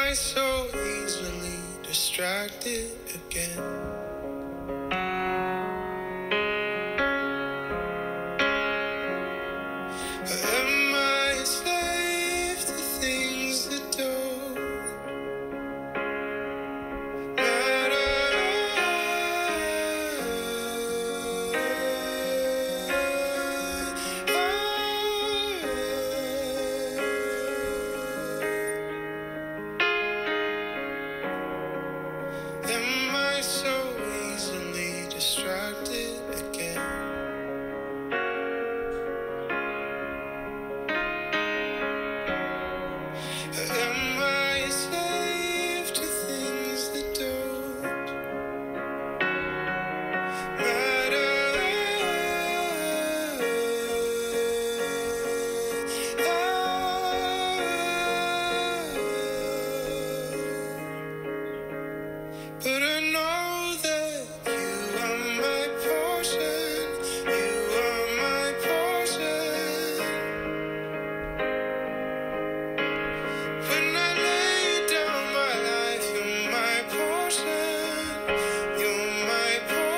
I so easily distracted again? Am I a slave to things that don't matter? Am I so easily distracted again? Am I a slave to things that don't matter? But I know that you are my portion. You are my portion. When I lay down my life, you're my portion. You're my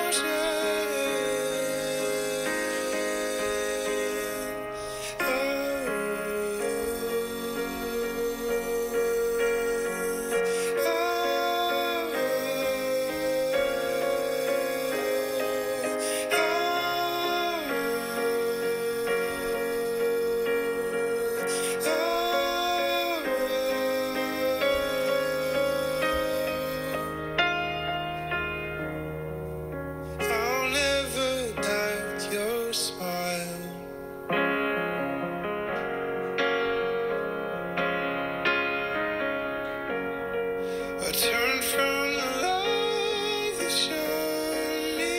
I'll never doubt your smile. I turn from the love that showed me.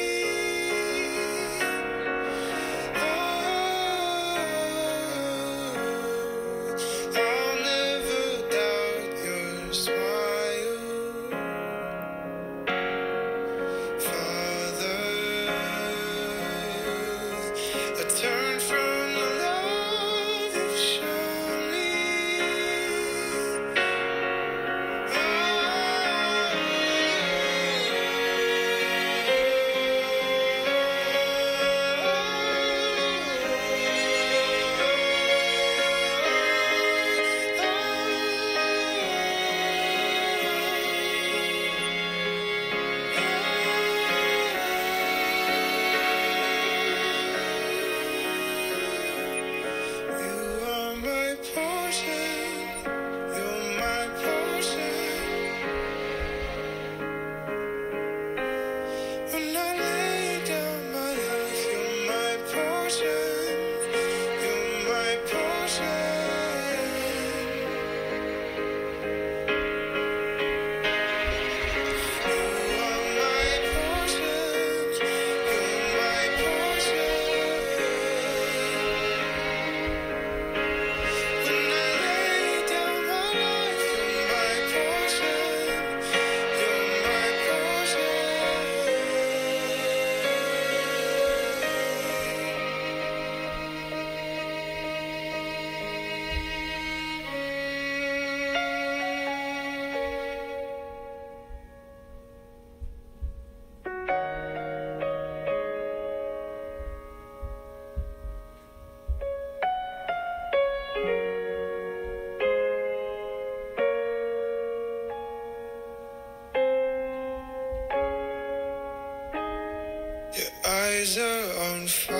I'll never doubt your smile, Father. I turn from the love you've shown me. You are my portion. You're my portion. When I lay down my life, you're my portion. You're my portion. You are my portion. You're my portion. When I lay down my life, you're my portion. You're my portion. Your eyes are on fire.